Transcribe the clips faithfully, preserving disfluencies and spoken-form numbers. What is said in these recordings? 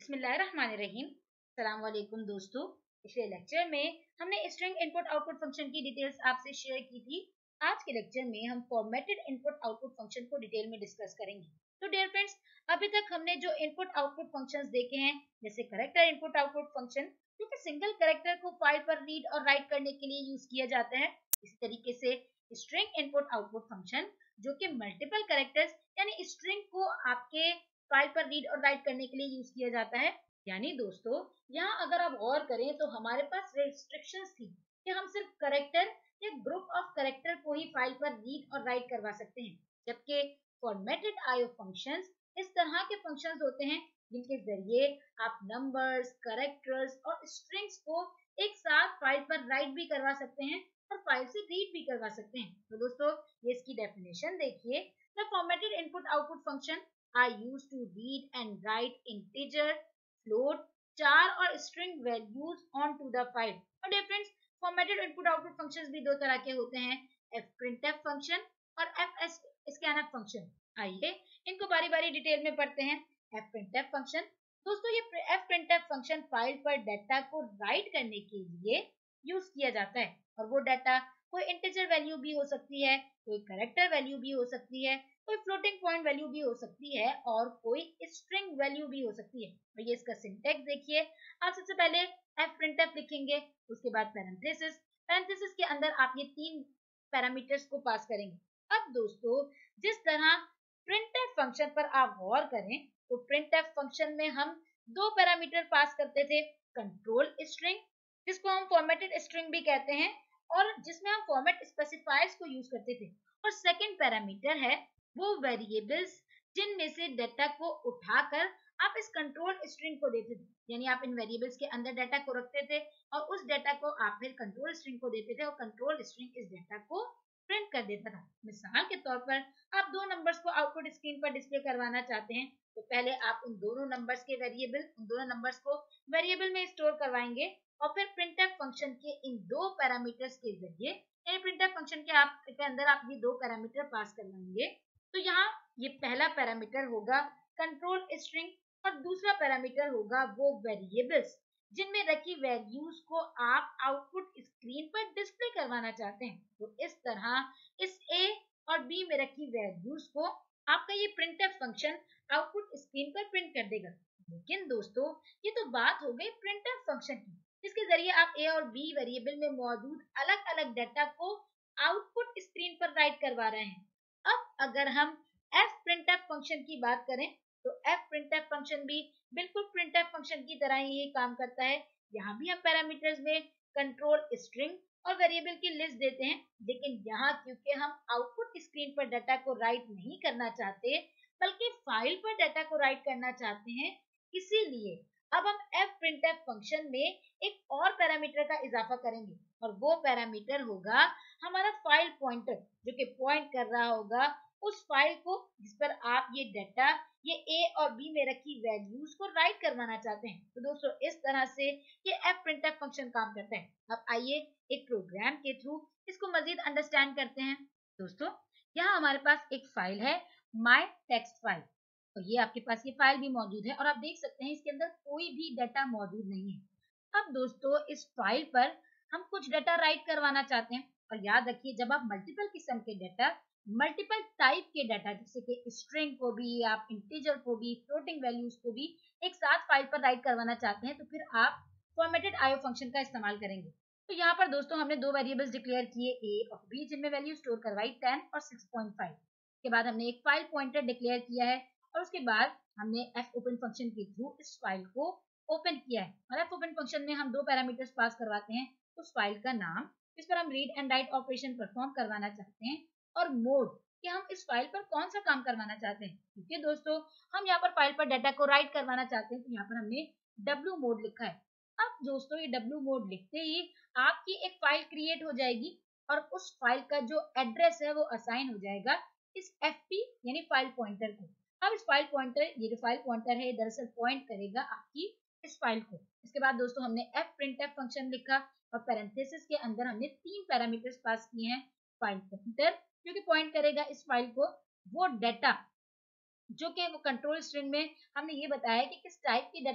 बिस्मिल्लाहिर्रहमानिर्रहीम। अस्सलाम वालेकुम दोस्तों। पिछले लेक्चर में हमने स्ट्रिंग इनपुट आउटपुट फंक्शन की डिटेल्स आपसे शेयर की थी। आज के लेक्चर में हम फॉर्मेटेड इनपुट आउटपुट फंक्शन को डिटेल में डिस्कस करेंगे। तो डियर फ्रेंड्स, अभी तक हमने जो इनपुट आउटपुट फंक्शंस देखे हैं, जैसे कैरेक्टर इनपुट आउटपुट फंक्शन जो कि सिंगल कैरेक्टर को फाइल पर रीड और राइट करने के लिए यूज किया जाता है, इसी तरीके से स्ट्रिंग इनपुट आउटपुट फंक्शन जो कि मल्टीपल कैरेक्टर्स यानी स्ट्रिंग को आपके फाइल पर रीड और राइट करने के लिए यूज किया जाता है। यानी दोस्तों, यहाँ अगर आप गौर करें तो हमारे पास रेस्ट्रिक्शंस थी कि हम सिर्फ कैरेक्टर या ग्रुप ऑफ कैरेक्टर को ही फाइल पर रीड और राइट करवा सकते हैं, जबकि फॉर्मेटेड आईओ फंक्शंस इस तरह के फंक्शंस होते हैं जिनके जरिए आप नंबर्स, कैरेक्टर्स और स्ट्रिंग्स को एक साथ फाइल पर राइट भी करवा सकते हैं और फाइल से रीड भी करवा सकते हैं। तो दोस्तों, ये इसकी डेफिनेशन देखिए। The formatted input output function are used to read and write integer, float, char और string values onto the file। और dear friends, formatted input output functions भी दो तरह के होते हैं, fprintf function और fscanf function। आइए इनको बारी बारी डिटेल में पढ़ते हैं। fprintf function, दोस्तों ये fprintf function फाइल पर डाटा को राइट करने के लिए यूज किया जाता है और वो डाटा कोई इंटीजर वैल्यू भी हो सकती है, कोई कैरेक्टर वैल्यू भी हो सकती है, कोई फ्लोटिंग पॉइंट वैल्यू भी हो सकती है और कोई स्ट्रिंग वैल्यू भी हो सकती है। और ये इसका सिंटैक्स देखिए। आप सबसे पहले fprintf लिखेंगे, उसके बाद पैरेंथेसिस, पैरेंथेसिस के अंदर आप ये तीन पैरामीटर्स को पास करेंगे। अब दोस्तों, जिस तरह printf फंक्शन पर आप गौर करें तो printf फंक्शन में हम दो पैरामीटर पास करते थे, कंट्रोल स्ट्रिंग जिसको हम फॉर्मेटेड स्ट्रिंग भी कहते हैं और जिसमें हम फॉर्मेट स्पेसिफायर्स को यूज करते थे, और सेकंड पैरामीटर है वो वेरिएबल्स जिनमें से डाटा को उठाकर आप इस कंट्रोल स्ट्रिंग को देते थे। यानी आप इन वेरिएबल्स के अंदर डाटा को रखते थे और उस डाटा को आप फिर कंट्रोल स्ट्रिंग को देते थे और कंट्रोल स्ट्रिंग इस डाटा को प्रिंट कर देता था। मिसाल के तौर पर आप दो नंबर्स को आउटपुट स्क्रीन पर डिस्प्ले करवाना चाहते हैं, तो पहले आप उन दोनों नंबर्स के वेरिएबल उन दोनों नंबर्स को वेरिएबल में स्टोर करवाएंगे और फिर printf फंक्शन के इन दो पैरामीटर्स के जरिए, यानी printf फंक्शन के आप के अंदर आप ये दो पैरामीटर पास करवाएंगे। तो यहाँ ये पहला पैरामीटर होगा कंट्रोल स्ट्रिंग और दूसरा पैरामीटर होगा वो वेरिएबल्स जिनमें रखी वैल्यूज को आप आउटपुट स्क्रीन पर डिस्प्ले करवाना चाहते हैं। तो इस तरह इस ए और बी में रखी वैल्यूज को आपका ये printf फंक्शन आउटपुट स्क्रीन पर प्रिंट कर देगा। लेकिन दोस्तों, ये तो बात हो गई printf फंक्शन की, जिसके जरिए आप ए और बी वेरिएबल में मौजूद अलग अलग डाटा को आउटपुट स्क्रीन पर राइट करवा रहे हैं। अब अगर हम fprintf फंक्शन की बात करें तो fprintf फंक्शन भी बिल्कुल printf फंक्शन की तरह ही काम करता है। यहाँ भी हम पैरामीटर्स में कंट्रोल स्ट्रिंग और वेरिएबल की लिस्ट देते हैं, लेकिन यहाँ क्योंकि हम आउटपुट स्क्रीन पर डाटा को राइट नहीं करना चाहते बल्कि फाइल पर डाटा को राइट करना चाहते हैं, इसीलिए अब हम fprintf फंक्शन में एक और पैरामीटर का इजाफा करेंगे और वो पैरामीटर होगा हमारा फाइल पॉइंटर, जो कि पॉइंट कर रहा होगा उस फाइल को जिस पर आप ये डाटा ये ए और बी में रखी वैल्यूज को राइट करवाना चाहते हैं। तो दोस्तों, इस तरह से ये fprintf फंक्शन काम करता है। अब आइए एक प्रोग्राम के थ्रू इसको मजीद अंडरस्टैंड करते हैं। दोस्तों, यहाँ हमारे पास एक फाइल है माई टेक्स्ट फाइल, और ये आपके पास ये फाइल भी मौजूद है और आप देख सकते हैं इसके अंदर कोई भी डाटा मौजूद नहीं है। अब दोस्तों, इस फाइल पर हम कुछ डाटा राइट करवाना चाहते हैं, और याद रखिए जब आप मल्टीपल किस्म के डाटा, मल्टीपल टाइप के डाटा जैसे कि स्ट्रिंग को भी, आप इंटीजर को भी, फ्लोटिंग वैल्यूज को भी एक साथ फाइल पर राइट करवाना चाहते हैं, तो फिर आप फॉर्मेटेड आईओ फंक्शन का इस्तेमाल करेंगे। तो यहाँ पर दोस्तों हमने दो वेरिएबल्स डिक्लेयर किए ए और बी, जिनमें वैल्यू स्टोर करवाई टेन और सिक्स पॉइंट फाइव। के बाद हमने एक फाइल पॉइंटर डिक्लेयर किया है और उसके बाद हमने fopen फंक्शन के थ्रू इस फाइल को ओपन किया है। और fopen फंक्शन में हम दो पैरामीटर्स पास करवाते हैं, उस फाइल का नाम जिस पर हम read and write operation perform करवाना चाहते हैं, और मोड कि हम इस फाइल पर कौन सा काम करवाना चाहते हैं। क्योंकि दोस्तों हम यहाँ पर फाइल पर डाटा को राइट करवाना चाहते हैं, तो यहाँ पर हमने w मोड लिखा है। अब दोस्तों, ये w मोड लिखते ही आपकी एक फाइल क्रिएट हो जाएगी और उस फाइल का जो एड्रेस है वो असाइन हो जाएगा इस fp यानी फाइल पॉइंटर को। अब इस फाइल पॉइंटर, ये जो फाइल पॉइंटर है, दरअसल पॉइंट करेगा आपकी इस फाइल को। इसके बाद दोस्तों हमने fprintf फंक्शन लिखा और पैरेंथेसिस के अंदर हमने तीन पैरामीटर्स पास किए हैं। फाइल पॉइंटर जो कि पॉइंट करेगा इस फाइल को, वो डाटा जो कि वो कंट्रोल स्ट्रिंग में हमने ये बताया कि किस टाइप की डाटा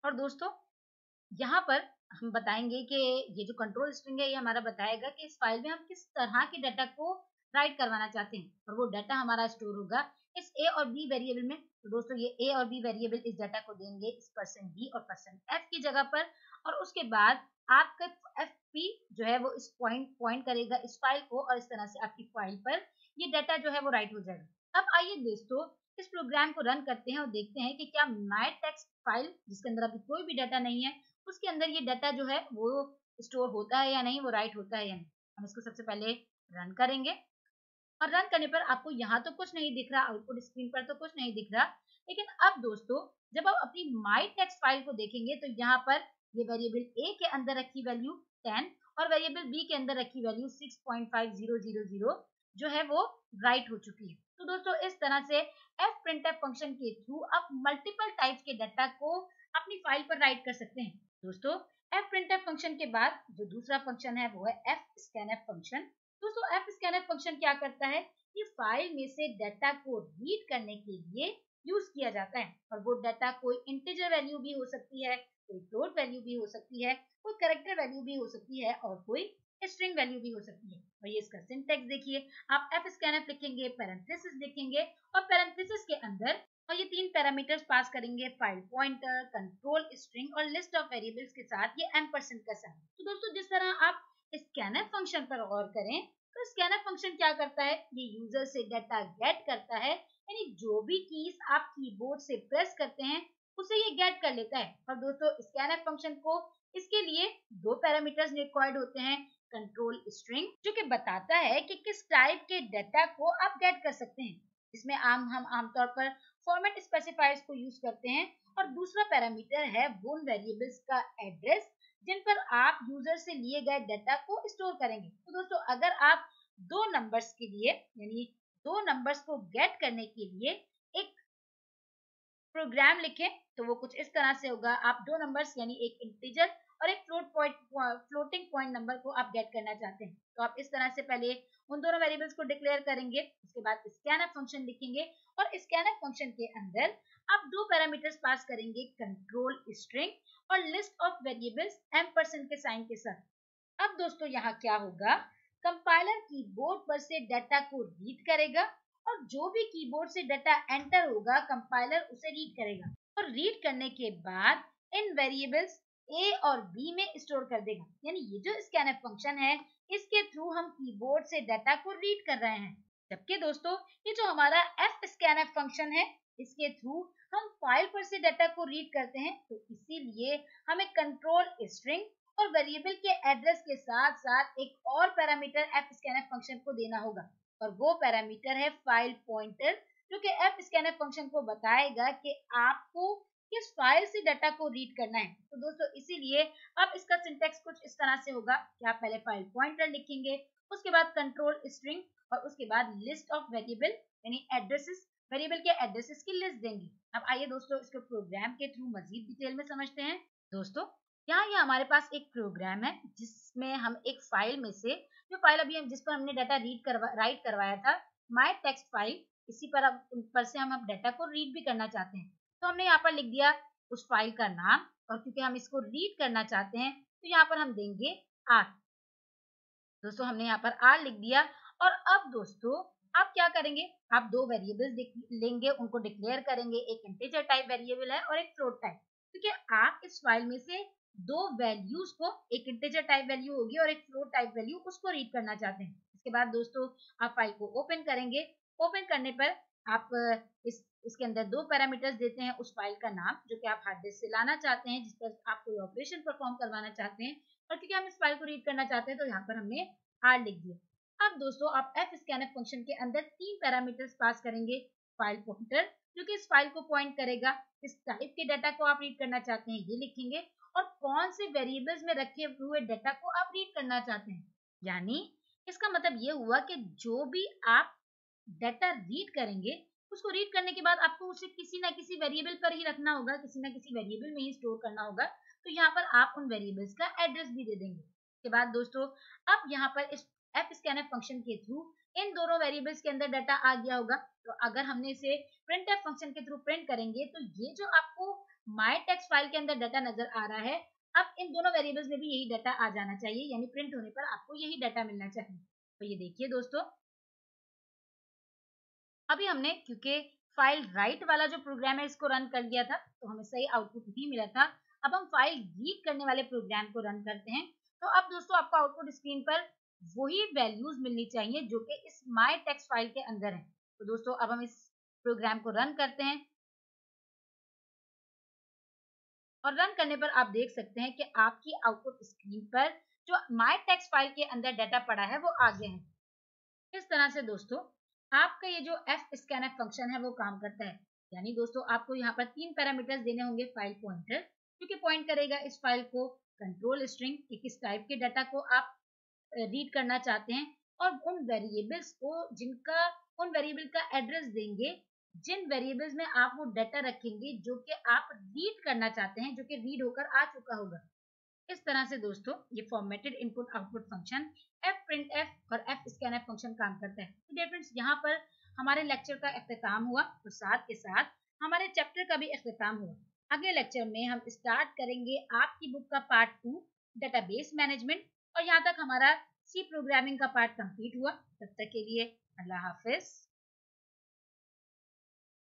और दोस्तों यहाँ पर हम बताएंगे कि ये जो कंट्रोल स्ट्रिंग है ये हमारा बताएगा कि इस फाइल में हम किस तरह के डाटा को राइट करवाना चाहते हैं, और वो डाटा हमारा स्टोर होगा इस ए और बी वेरिएबल में। तो दोस्तों ये ए और बी वेरिएबल इस डाटा को देंगे इस परसेंट बी और परसेंट एफ की जगह पर, और उसके बाद आपका एफ पी जो है वो इस पॉइंट पॉइंट करेगा इस फाइल को, और इस तरह से आपकी फाइल पर ये डाटा जो है वो राइट हो जाएगा। अब आइए दोस्तों इस प्रोग्राम को रन करते हैं और देखते हैं कि क्या माय टेक्स्ट फाइल जिसके अंदर अभी कोई भी डाटा नहीं है उसके अंदर ये डाटा जो है वो स्टोर होता है या नहीं, वो राइट होता है या नहीं। हम इसको सबसे पहले रन करेंगे, और रन करने पर आपको यहाँ तो कुछ नहीं दिख रहा, आउटपुट स्क्रीन पर तो कुछ नहीं दिख रहा। लेकिन अब दोस्तों जब आप अपनी माई टेक्स्ट फाइल को देखेंगे तो यहाँ पर ये वेरिएबल ए के अंदर रखी वैल्यू टेन और वेरिएबल बी के अंदर रखी value six point five zero zero zero जो है वो राइट हो चुकी है। तो दोस्तों इस तरह से एफ प्रिंटफ फंक्शन के थ्रू आप मल्टीपल टाइप्स के डाटा को अपनी फाइल पर राइट कर सकते हैं। दोस्तों एफ प्रिंटफ फंक्शन के बाद जो दूसरा फंक्शन है वो है एफ स्कैनफ फंक्शन। दोस्तों एफ स्कैनफ फंक्शन क्या करता है, ये फाइल में से डाटा को रीड करने के लिए यूज किया जाता है, और वो डाटा कोई इंटीजर वैल्यू भी हो सकती है, कोई फ्लोट वैल्यू भी हो सकती है, कोई कैरेक्टर वैल्यू भी हो सकती है, और कोई स्ट्रिंग वैल्यू भी हो सकती है। और ये इसका सिंटैक्स देखिए, आप एफ स्कैनफ लिखेंगे, पैरेंथेसिस लिखेंगे, और पैरेंथेसिस के अंदर और ये तीन पैरामीटर्स पास करेंगे, फाइल पॉइंटर, कंट्रोल स्ट्रिंग और लिस्ट ऑफ वेरिएबल्स के साथ ये एम्परसेंड का साइन। तो दोस्तों जिस तरह आप स्कैनफ फंक्शन पर गौर करें तो स्कैनफ फंक्शन क्या करता है, ये यूजर से डाटा गेट करता है, यानी जो भी कीज आप कीबोर्ड से प्रेस करते हैं उसे ये गेट कर लेता है। और दोस्तों स्कैनफ फंक्शन को इसके लिए दो पैरामीटर्स रिक्वायर्ड होते हैं, कंट्रोल स्ट्रिंग जो कि बताता है कि किस टाइप के डाटा को आप गेट कर सकते हैं, इसमें आम हम आमतौर पर फॉर्मेट स्पेसिफायर्स को यूज करते हैं, और दूसरा पैरामीटर है वो वेरिएबल्स का एड्रेस जिन पर आप यूजर से लिए गए डाटा को स्टोर करेंगे। तो दोस्तों अगर आप दो नंबर्स के लिए यानी दो नंबर्स को गेट करने के लिए एक प्रोग्राम लिखें तो वो कुछ इस तरह से होगा, आप दो नंबर्स यानी एक इंटीजर और एक float point floating point number को आप गेट करना चाहते हैं, तो आप इस तरह से पहले उन दोनों वेरिएबल्स को डिक्लेयर करेंगे, उसके बाद स्कैनफ फंक्शन लिखेंगे, और स्कैनफ फंक्शन के अंदर आप दो पैरामीटर्स पास करेंगे, कंट्रोल स्ट्रिंग और लिस्ट ऑफ वेरिएबल्स एम्परसेंड के साइन के साथ। अब दोस्तों यहाँ क्या होगा, कंपाइलर कीबोर्ड पर से डाटा को रीड करेगा, और जो भी कीबोर्ड से डाटा एंटर होगा कंपाइलर उसे रीड करेगा, और रीड करने के बाद इन वेरिएबल्स ए और बी में स्टोर कर देगा। यानी ये जो स्कैनफ फंक्शन है इसके थ्रू हम कीबोर्ड से डाटा को रीड कर रहे हैं, जबकि दोस्तों ये जो हमारा एफ स्कैनफ फंक्शन है इसके थ्रू हम फाइल पर से डाटा को रीड करते हैं, तो इसीलिए हमें कंट्रोल स्ट्रिंग और वेरिएबल के एड्रेस के साथ साथ एक और पैरामीटर एफ स्कैनफ फंक्शन को देना होगा, और वो पैरामीटर है फाइल पॉइंटर जो कि एफ स्कैनफ फंक्शन को बताएगा कि आपको किस फाइल से डाटा को रीड करना है। तो दोस्तों इसीलिए अब इसका सिंटैक्स कुछ इस तरह से होगा कि आप पहले फाइल पॉइंटर लिखेंगे, उसके बाद कंट्रोल स्ट्रिंग और उसके बाद लिस्ट ऑफ वेरिएबल यानी एड्रेसेस वेरिएबल के एड्रेसेस की लिस्ट देंगे। अब आइए दोस्तों इसको प्रोग्राम के थ्रू मजीद डिटेल में समझते हैं। दोस्तों यहाँ ये हमारे पास एक प्रोग्राम है जिसमें हम एक फाइल में से जो फाइल अभी हम जिस पर हमने डाटा रीड करवा राइट करवाया था माय टेक्स्ट फाइल, इसी पर अब पर से हम अब डाटा को रीड भी करना चाहते हैं, तो हमने यहाँ पर लिख दिया उस फाइल का नाम, और क्योंकि हम इसको रीड करना चाहते हैं तो यहाँ पर हम देंगे आर। दोस्तों हमने यहाँ पर आर लिख दिया, और अब दोस्तों आप क्या करेंगे, आप दो वेरिएबल्स लेंगे, उनको डिक्लेयर करेंगे, एक इंटीजर टाइप वेरिएबल है और एक फ्लोट टाइप, क्योंकि आप इस फाइल में से दो वैल्यूज को, एक इंटीजर टाइप वैल्यू होगी और एक फ्लोट टाइप वैल्यू, उसको रीड करना चाहते हैं। इसके बाद दोस्तों आप फाइल को ओपन करेंगे, ओपन करने पर आप इस इसके अंदर दो पैरामीटर्स देते हैं, उस फाइल का नाम जो कि आप हार्ड डिस्क से लाना चाहते हैं, जिस पर आप कोई ऑपरेशन परफॉर्म करवाना चाहते हैं, और क्योंकि हम इस फाइल को रीड करना चाहते हैं तो यहाँ पर हमने आर लिख दिया। अब दोस्तों आप एफ स्कैनफ फंक्शन के अंदर तीन पैरामीटर्स पास करेंगे, फाइल पॉइंटर जो कि इस फाइल को पॉइंट करेगा, इस टाइप के डाटा को आप रीड करना चाहते हैं ये लिखेंगे, और कौन से वेरिएबल्स में रखे हुए डाटा को आप रीड करना चाहते हैं। यानी इसका मतलब ये हुआ कि जो भी आप डाटा रीड करेंगे उसको रीड करने के बाद आपको उसे किसी ना किसी वेरिएबल पर ही रखना होगा, किसी ना किसी वेरिएबल में ही स्टोर करना होगा, तो यहाँ पर आप उन वेरिएबल्स का एड्रेस भी दे देंगे। इसके बाद दोस्तों अब यहाँ पर इस एफ स्कैनफ फंक्शन के थ्रू इन दोनों वेरिएबल्स के अंदर डाटा आ गया होगा, तो अगर हमने इसे प्रिंटफ फंक्शन के थ्रू प्रिंट करेंगे तो ये जो आपको माय टेक्स्ट फाइल के अंदर डाटा नजर आ रहा है, अब इन दोनों वेरिएबल्स में भी यही डाटा आ जाना चाहिए, यानी प्रिंट होने पर आपको यही डाटा मिलना चाहिए। तो ये देखिए दोस्तों, अभी हमने क्योंकि फाइल राइट वाला जो प्रोग्राम है इसको रन कर दिया था, तो हमें सही आउटपुट भी मिला था। अब हम फाइल रीड करने वाले प्रोग्राम को रन करते हैं, तो अब दोस्तों आपको आउटपुट स्क्रीन पर वही वैल्यूज मिलनी चाहिए जो कि इस माय टेक्स्ट फाइल के अंदर है। तो दोस्तों अब हम इस प्रोग्राम को रन करते हैं, और रन करने पर आप देख सकते हैं कि आपकी आउटपुट स्क्रीन पर जो माय टेक्स्ट फाइल के अंदर डाटा पड़ा है वो आ गया है। इस तरह से दोस्तों आपका ये जो एफ स्कैनफ फंक्शन है वो काम करता है। यानी दोस्तों आपको यहाँ पर तीन पैरामीटर्स देने होंगे। फाइल पॉइंटर, क्योंकि पॉइंट करेगा इस फाइल को, कंट्रोल स्ट्रिंग कि किस टाइप के डाटा को आप रीड करना चाहते हैं, और उन वेरिएबल्स को जिनका उन वेरिएबल का एड्रेस देंगे जिन वेरिएबल्स में आप वो डाटा रखेंगे जो कि आप रीड करना चाहते हैं, जो कि रीड होकर आ चुका होगा। इस तरह से दोस्तों ये formatted input output function F print F और एफ स्कैन एफ फंक्शन काम करता है। तो डियर फ्रेंड्स, यहाँ पर हमारे लेक्चर का अख्ताम हुआ, और साथ के साथ हमारे चैप्टर का भी अख्ताम हुआ। अगले लेक्चर में हम स्टार्ट करेंगे आपकी बुक का पार्ट टू, डेटाबेस मैनेजमेंट, और यहाँ तक हमारा सी प्रोग्रामिंग का पार्ट कंप्लीट हुआ। तब तक के लिए अल्लाह हाफिज।